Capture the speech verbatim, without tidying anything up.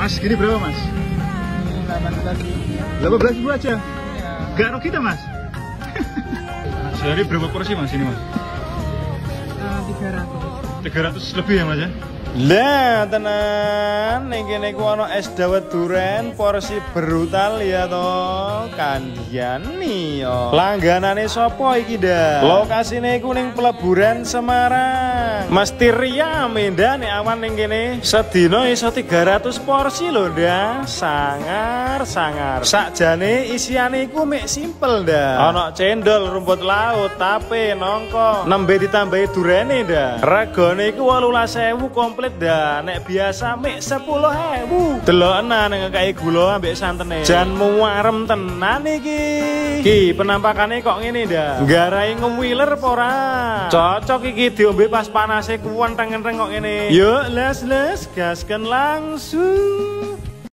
Mas, gini berapa mas? delapan belas ribu. delapan belas ribu aja? Ya. Gak rugi kita mas? Sehari berapa porsi mas ini mas? tiga ratus. tiga ratus lebih ya mas ya? Lah tenan ning kene ku ana es dawet duren porsi brutal ya to. Kandian yo. Langganane sapa iki dah? Lokasine iku ning Peleburan Semarang. Mesti riyame ndak nek awan ning kene. Sedina iso tiga ratus porsi lho ndak. Sangar sangar. Sakjane isiane iku mek simpel ndak. Ana cendol, rumput laut, tape, nongko. Nembe ditambahi durene ndak. Regane iku wolulas ewu komplit. Dah nek biasa mik sepuluh ribu. Deloken ngekeki gula ambek santene. Jan muarem tenan iki. Ki penampakane kok ngene dah. Nggarai ngewiler apa ora? Cocok iki diombe pas panase kuwenteng-enteng kok ngene. Yuk les-les gasken langsung.